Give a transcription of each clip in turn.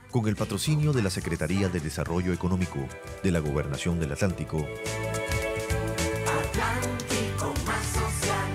con el patrocinio de la Secretaría de Desarrollo Económico de la Gobernación del Atlántico. Atlántico Más Social.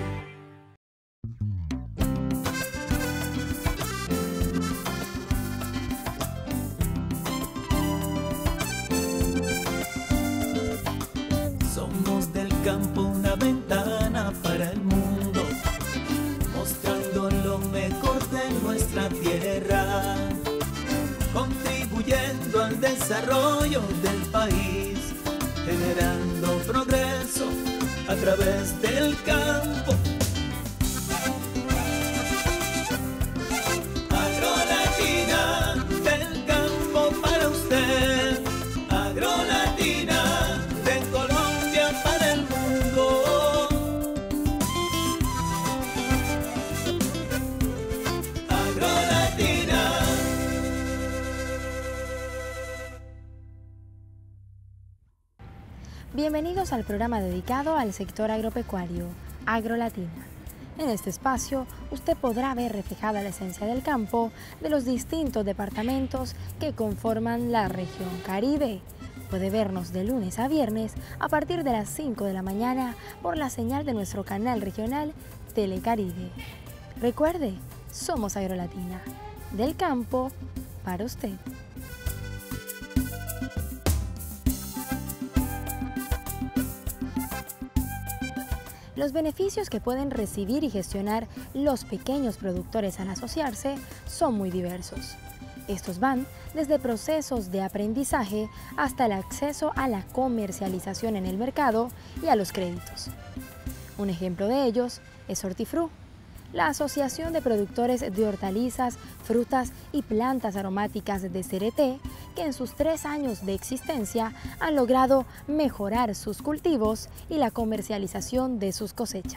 Somos del campo una ventana para el mundo, mostrando lo mejor de nuestra tierra, contribuyendo al desarrollo del país, generando progreso a través del campo. Agrolatina, del campo para usted. Agrolatina, de Colombia para el mundo. Agrolatina. Bienvenidos al programa dedicado al sector agropecuario, Agrolatina. En este espacio, usted podrá ver reflejada la esencia del campo de los distintos departamentos que conforman la región Caribe. Puede vernos de lunes a viernes a partir de las 5 de la mañana por la señal de nuestro canal regional Telecaribe. Recuerde, somos Agrolatina, del campo para usted. Los beneficios que pueden recibir y gestionar los pequeños productores al asociarse son muy diversos. Estos van desde procesos de aprendizaje hasta el acceso a la comercialización en el mercado y a los créditos. Un ejemplo de ellos es Hortifru, la Asociación de Productores de Hortalizas, Frutas y Plantas Aromáticas de Cereté, que en sus 3 años de existencia han logrado mejorar sus cultivos y la comercialización de sus cosechas.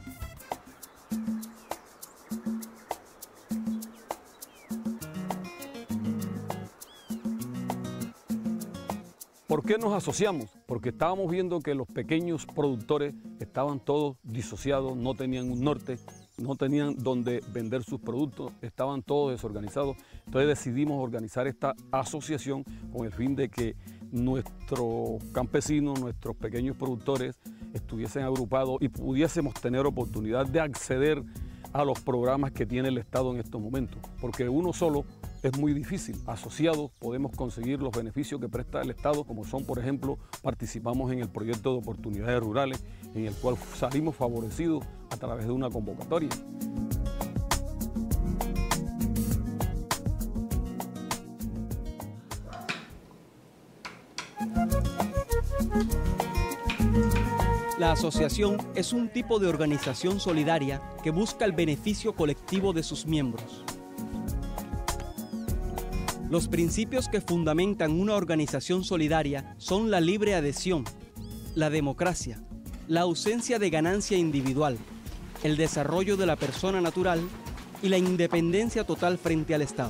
¿Por qué nos asociamos? Porque estábamos viendo que los pequeños productores estaban todos disociados, no tenían un norte, no tenían dónde vender sus productos, estaban todos desorganizados. Entonces decidimos organizar esta asociación con el fin de que nuestros campesinos, nuestros pequeños productores estuviesen agrupados y pudiésemos tener oportunidad de acceder a los programas que tiene el Estado en estos momentos. Porque uno solo es muy difícil. Asociados podemos conseguir los beneficios que presta el Estado, como son, por ejemplo, participamos en el proyecto de oportunidades rurales, en el cual salimos favorecidos a través de una convocatoria. La asociación es un tipo de organización solidaria que busca el beneficio colectivo de sus miembros. Los principios que fundamentan una organización solidaria son la libre adhesión, la democracia, la ausencia de ganancia individual, el desarrollo de la persona natural y la independencia total frente al Estado.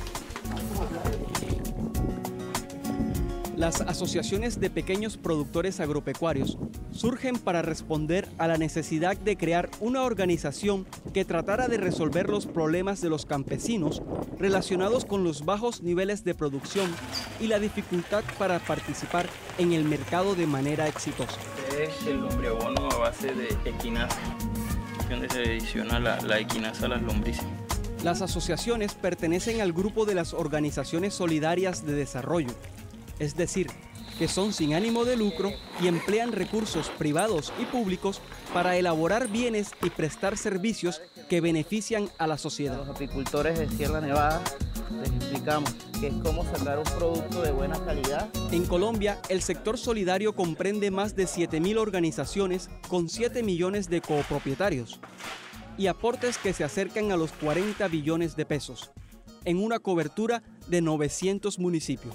Las asociaciones de pequeños productores agropecuarios surgen para responder a la necesidad de crear una organización que tratara de resolver los problemas de los campesinos relacionados con los bajos niveles de producción y la dificultad para participar en el mercado de manera exitosa. Es el lombriabono a base de equinaza, donde se adiciona la equinaza a las lombrices. Las asociaciones pertenecen al grupo de las organizaciones solidarias de desarrollo, es decir, que son sin ánimo de lucro y emplean recursos privados y públicos para elaborar bienes y prestar servicios que benefician a la sociedad. A los apicultores de Sierra Nevada les explicamos que es cómo sacar un producto de buena calidad. En Colombia, el sector solidario comprende más de 7.000 organizaciones con 7 millones de copropietarios y aportes que se acercan a los 40 billones de pesos, en una cobertura de 900 municipios.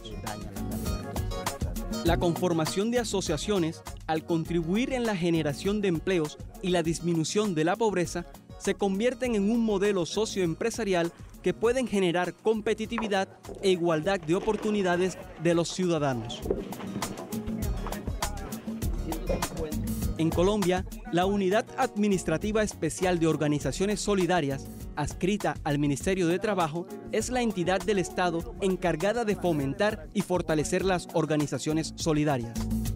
La conformación de asociaciones, al contribuir en la generación de empleos y la disminución de la pobreza, se convierten en un modelo socioempresarial que pueden generar competitividad e igualdad de oportunidades de los ciudadanos. En Colombia, La Unidad Administrativa Especial de Organizaciones Solidarias, adscrita al Ministerio de Trabajo, es la entidad del Estado encargada de fomentar y fortalecer las organizaciones solidarias.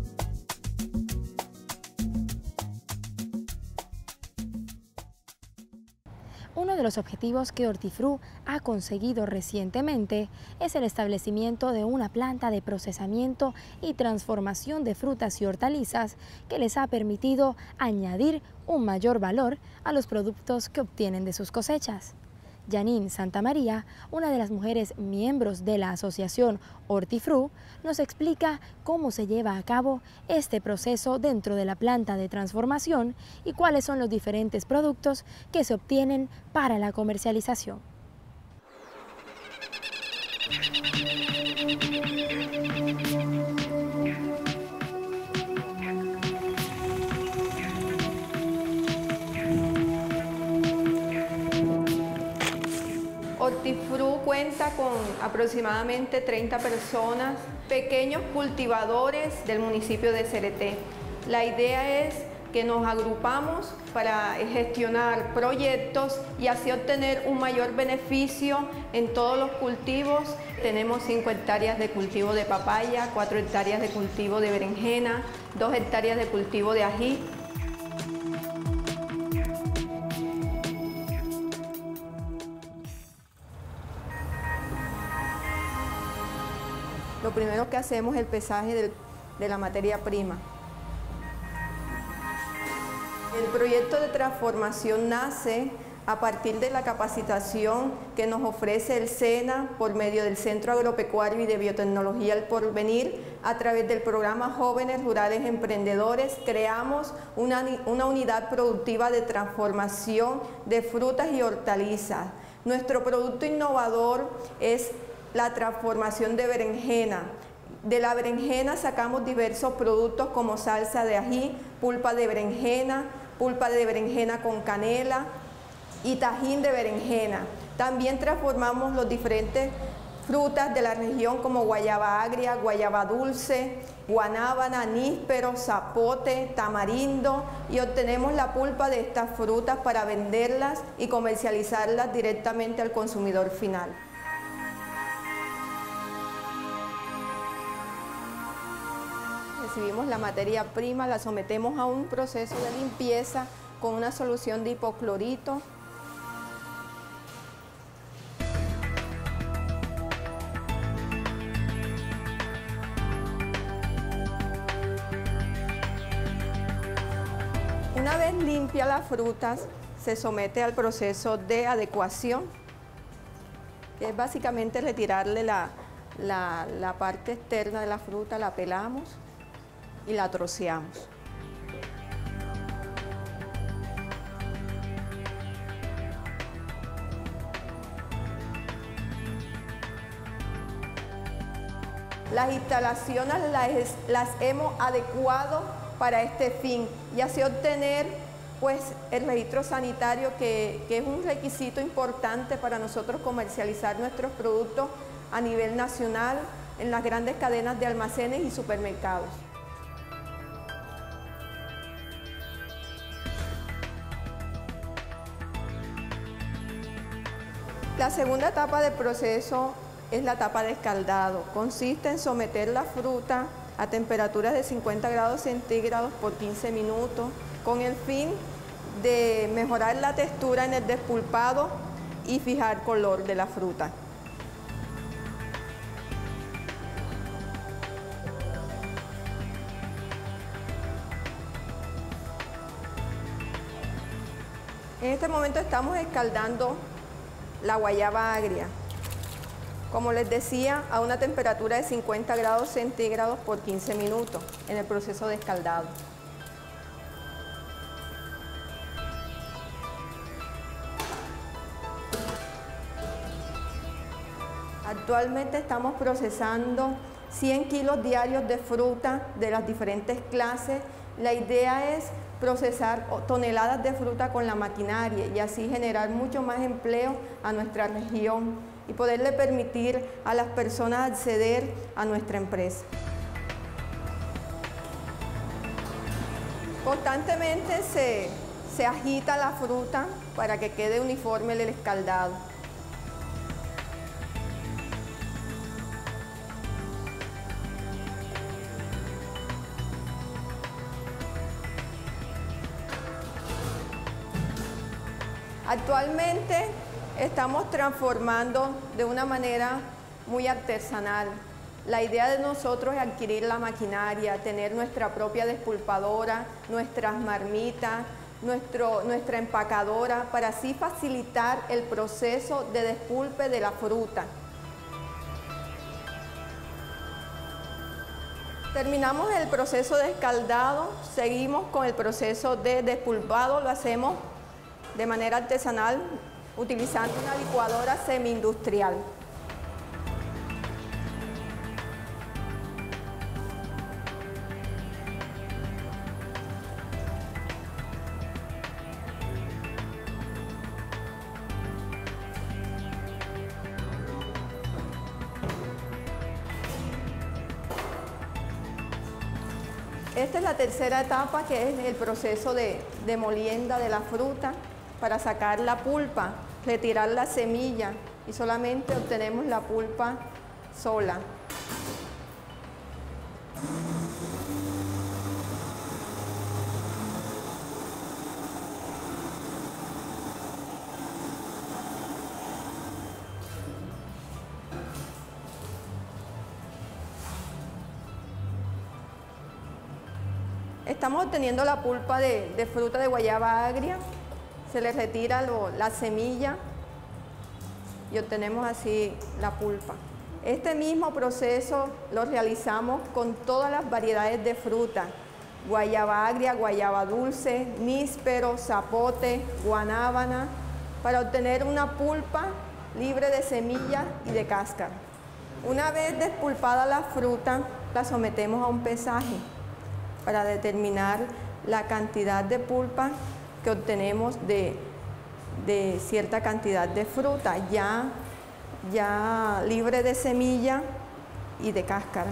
Uno de los objetivos que Hortifru ha conseguido recientemente es el establecimiento de una planta de procesamiento y transformación de frutas y hortalizas que les ha permitido añadir un mayor valor a los productos que obtienen de sus cosechas. Janine Santamaría, una de las mujeres miembros de la asociación Hortifru, nos explica cómo se lleva a cabo este proceso dentro de la planta de transformación y cuáles son los diferentes productos que se obtienen para la comercialización. Hortifru cuenta con aproximadamente 30 personas, pequeños cultivadores del municipio de Cereté. La idea es que nos agrupamos para gestionar proyectos y así obtener un mayor beneficio en todos los cultivos. Tenemos 5 hectáreas de cultivo de papaya, 4 hectáreas de cultivo de berenjena, 2 hectáreas de cultivo de ají. Lo primero que hacemos es el pesaje de la materia prima. El proyecto de transformación nace a partir de la capacitación que nos ofrece el SENA por medio del Centro Agropecuario y de Biotecnología El Porvenir. A través del programa Jóvenes Rurales Emprendedores creamos una unidad productiva de transformación de frutas y hortalizas. Nuestro producto innovador es la transformación de berenjena. De la berenjena sacamos diversos productos como salsa de ají, pulpa de berenjena con canela y tajín de berenjena. También transformamos las diferentes frutas de la región como guayaba agria, guayaba dulce, guanábana, níspero, zapote, tamarindo y obtenemos la pulpa de estas frutas para venderlas y comercializarlas directamente al consumidor final. Recibimos la materia prima, la sometemos a un proceso de limpieza con una solución de hipoclorito. Una vez limpia las frutas, se somete al proceso de adecuación, que es básicamente retirarle la parte externa de la fruta, la pelamos y la troceamos. Las instalaciones las hemos adecuado para este fin y así obtener pues, el registro sanitario que es un requisito importante para nosotros comercializar nuestros productos a nivel nacional en las grandes cadenas de almacenes y supermercados. La segunda etapa del proceso es la etapa de escaldado. Consiste en someter la fruta a temperaturas de 50 grados centígrados por 15 minutos con el fin de mejorar la textura en el despulpado y fijar color de la fruta. En este momento estamos escaldando la guayaba agria, como les decía, a una temperatura de 50 grados centígrados por 15 minutos en el proceso de escaldado. Actualmente estamos procesando 100 kilos diarios de fruta de las diferentes clases. La idea es procesar toneladas de fruta con la maquinaria y así generar mucho más empleo a nuestra región y poderle permitir a las personas acceder a nuestra empresa. Constantemente Constantemente se agita la fruta para que quede uniforme el escaldado. Actualmente estamos transformando de una manera muy artesanal. La idea de nosotros es adquirir la maquinaria, tener nuestra propia despulpadora, nuestras marmitas, nuestra empacadora, para así facilitar el proceso de despulpe de la fruta. Terminamos el proceso de escaldado, seguimos con el proceso de despulpado, lo hacemos de manera artesanal utilizando una licuadora semi-industrial. Esta es la tercera etapa, que es el proceso de molienda de la fruta para sacar la pulpa, retirar la semilla y solamente obtenemos la pulpa sola. Estamos obteniendo la pulpa de fruta de guayaba agria, se le retira la semilla y obtenemos así la pulpa. Este mismo proceso lo realizamos con todas las variedades de fruta: guayaba agria, guayaba dulce, níspero, zapote, guanábana, para obtener una pulpa libre de semillas y de cáscara. Una vez despulpada la fruta, la sometemos a un pesaje para determinar la cantidad de pulpa que obtenemos de cierta cantidad de fruta, ya libre de semilla y de cáscara.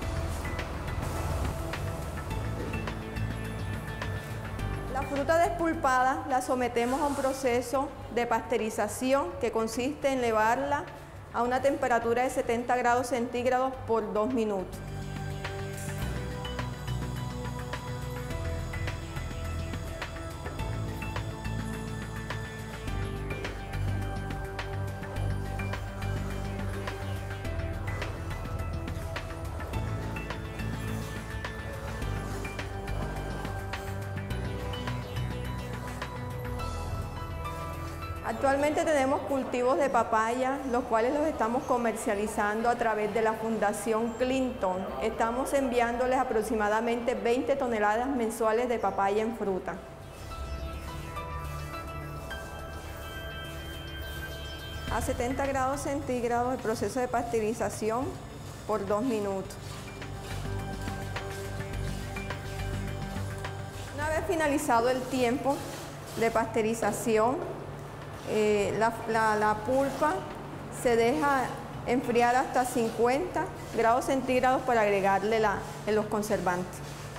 La fruta despulpada la sometemos a un proceso de pasteurización que consiste en elevarla a una temperatura de 70 grados centígrados por 2 minutos. Actualmente tenemos cultivos de papaya, los cuales los estamos comercializando a través de la Fundación Clinton. Estamos enviándoles aproximadamente 20 toneladas mensuales de papaya en fruta. A 70 grados centígrados el proceso de pasteurización por 2 minutos. Una vez finalizado el tiempo de pasteurización, la pulpa se deja enfriar hasta 50 grados centígrados para agregarle los conservantes.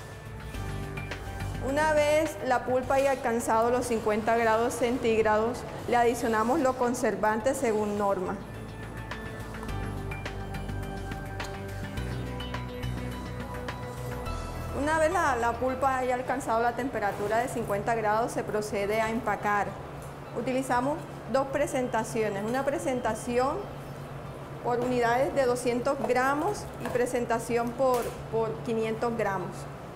Una vez la pulpa haya alcanzado los 50 grados centígrados, le adicionamos los conservantes según norma. Una vez la pulpa haya alcanzado la temperatura de 50 grados, se procede a empacar. Utilizamos dos presentaciones, una presentación por unidades de 200 gramos y presentación por 500 gramos.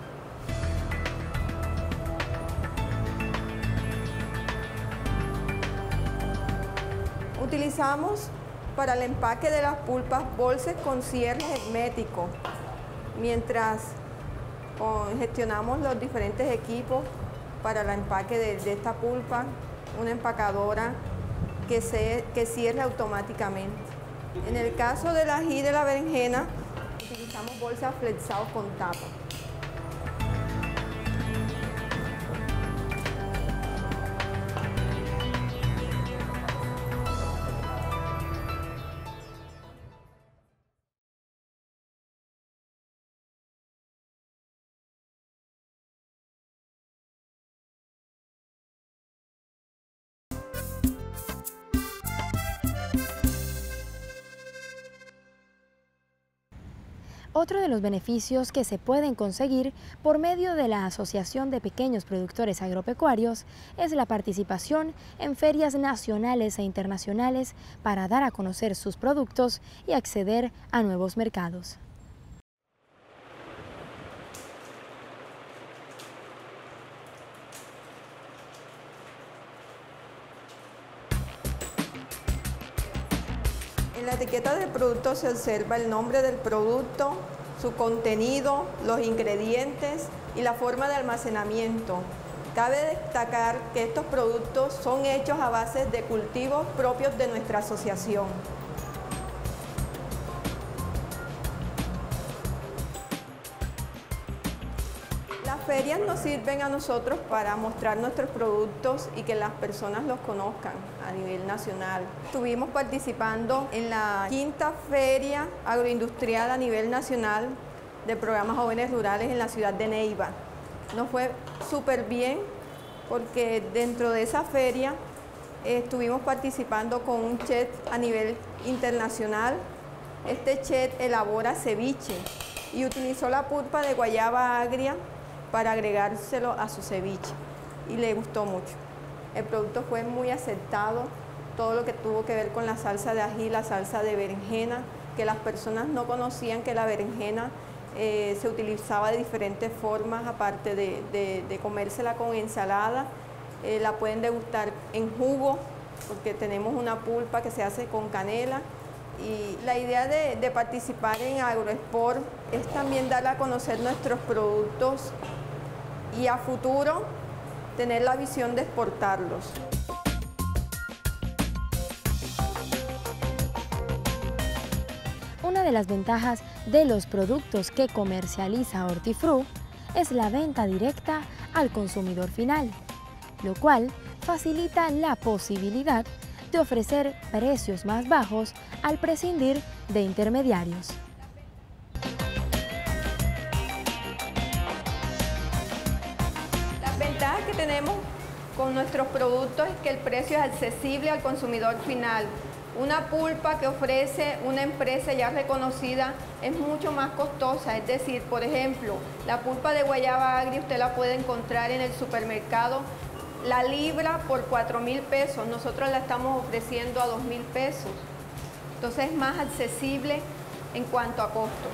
Utilizamos para el empaque de las pulpas bolsas con cierre hermético, mientras gestionamos los diferentes equipos para el empaque de esta pulpa, una empacadora que cierre automáticamente. En el caso del ají y de la berenjena, utilizamos bolsas flexados con tapa. Otro de los beneficios que se pueden conseguir por medio de la Asociación de Pequeños Productores Agropecuarios es la participación en ferias nacionales e internacionales para dar a conocer sus productos y acceder a nuevos mercados. En la etiqueta del producto se observa el nombre del producto, su contenido, los ingredientes y la forma de almacenamiento. Cabe destacar que estos productos son hechos a base de cultivos propios de nuestra asociación. Las ferias nos sirven a nosotros para mostrar nuestros productos y que las personas los conozcan a nivel nacional. Estuvimos participando en la 5ª Feria Agroindustrial a nivel nacional de programas jóvenes rurales en la ciudad de Neiva. Nos fue súper bien porque dentro de esa feria estuvimos participando con un chef a nivel internacional. Este chef elabora ceviche y utilizó la pulpa de guayaba agria para agregárselo a su ceviche y le gustó mucho. El producto fue muy aceptado, todo lo que tuvo que ver con la salsa de ají, la salsa de berenjena, que las personas no conocían que la berenjena se utilizaba de diferentes formas, aparte de comérsela con ensalada, la pueden degustar en jugo, porque tenemos una pulpa que se hace con canela. Y la idea de participar en Agroexport es también dar a conocer nuestros productos y a futuro tener la visión de exportarlos. Una de las ventajas de los productos que comercializa Hortifru es la venta directa al consumidor final, lo cual facilita la posibilidad de ofrecer precios más bajos al prescindir de intermediarios. Las ventajas que tenemos con nuestros productos es que el precio es accesible al consumidor final. Una pulpa que ofrece una empresa ya reconocida es mucho más costosa, es decir, por ejemplo, la pulpa de guayaba agria usted la puede encontrar en el supermercado la libra por 4.000 pesos, nosotros la estamos ofreciendo a 2.000 pesos. Entonces es más accesible en cuanto a costo.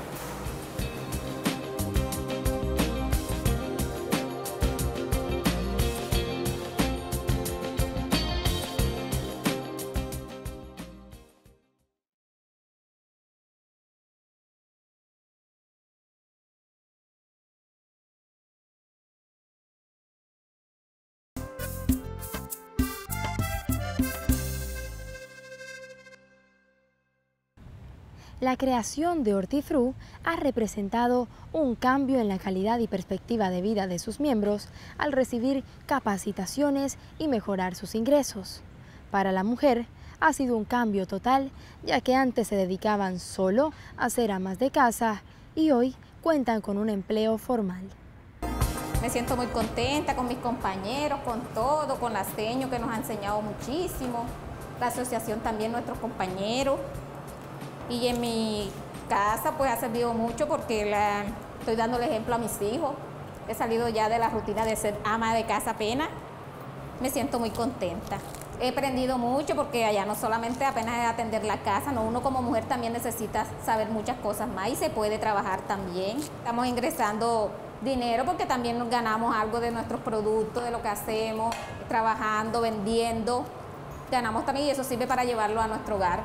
La creación de Hortifru ha representado un cambio en la calidad y perspectiva de vida de sus miembros al recibir capacitaciones y mejorar sus ingresos. Para la mujer ha sido un cambio total, ya que antes se dedicaban solo a ser amas de casa y hoy cuentan con un empleo formal. Me siento muy contenta con mis compañeros, con todo, con la Seño que nos ha enseñado muchísimo, la asociación también, nuestros compañeros. Y en mi casa pues ha servido mucho porque estoy dando el ejemplo a mis hijos. He salido ya de la rutina de ser ama de casa apenas. Me siento muy contenta. He aprendido mucho porque allá no solamente apenas es atender la casa, no, uno como mujer también necesita saber muchas cosas más y se puede trabajar también. Estamos ingresando dinero porque también nos ganamos algo de nuestros productos, de lo que hacemos, trabajando, vendiendo. Ganamos también y eso sirve para llevarlo a nuestro hogar.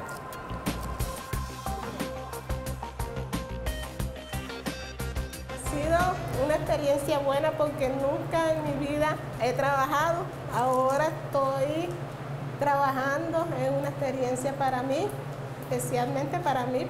Una experiencia buena porque nunca en mi vida he trabajado. Ahora estoy trabajando, es una experiencia para mí, especialmente para mí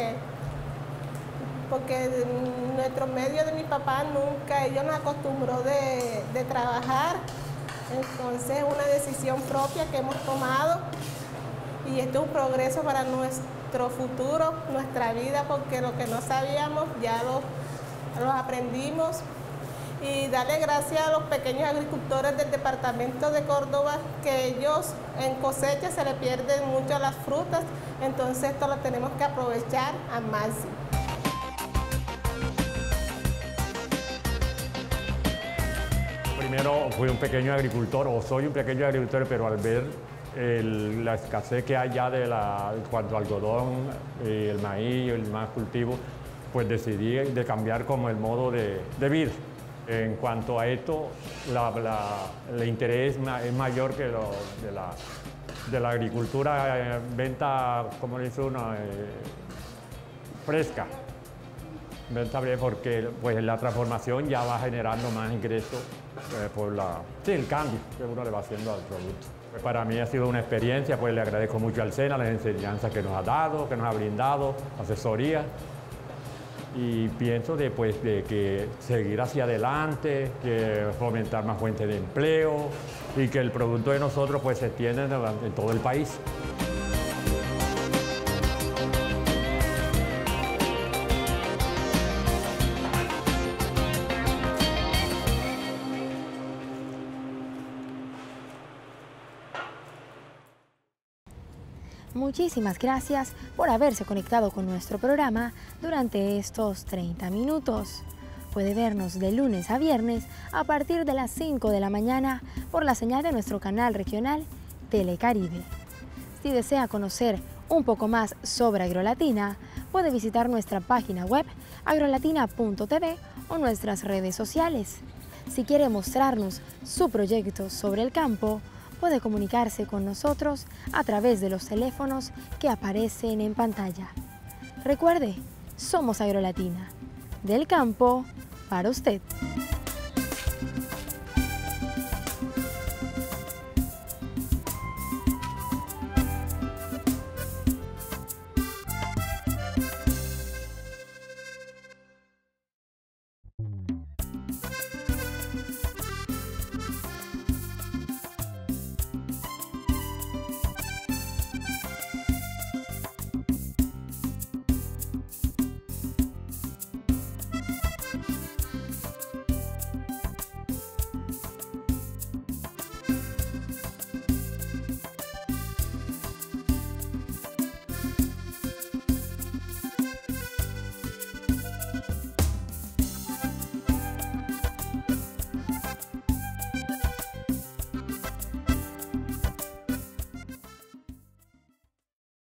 porque nuestro medio de mi papá nunca, ellos nos acostumbró de trabajar. Entonces es una decisión propia que hemos tomado y esto es un progreso para nuestro futuro, nuestra vida, porque lo que no sabíamos ya los aprendimos. Y darle gracias a los pequeños agricultores del departamento de Córdoba, que ellos en cosecha se les pierden mucho las frutas, entonces esto lo tenemos que aprovechar al máximo. primero fui un pequeño agricultor, o soy un pequeño agricultor, pero al ver la escasez que hay ya en cuanto al algodón, el maíz y el más cultivo, pues decidí de cambiar como el modo de vida. En cuanto a esto, el interés es mayor que de la agricultura venta, como dice uno, fresca. Venta breve porque pues, la transformación ya va generando más ingresos por el cambio que uno le va haciendo al producto. Pues para mí ha sido una experiencia, pues le agradezco mucho al SENA las enseñanzas que nos ha dado, que nos ha brindado, asesoría. Y pienso de que seguir hacia adelante, que fomentar más fuentes de empleo y que el producto de nosotros pues, se extienda en todo el país. Muchísimas gracias por haberse conectado con nuestro programa durante estos 30 minutos. Puede vernos de lunes a viernes a partir de las 5 de la mañana por la señal de nuestro canal regional Telecaribe. Si desea conocer un poco más sobre Agrolatina, puede visitar nuestra página web agrolatina.tv o nuestras redes sociales. Si quiere mostrarnos su proyecto sobre el campo, puede comunicarse con nosotros a través de los teléfonos que aparecen en pantalla. Recuerde, somos Agrolatina, del campo para usted.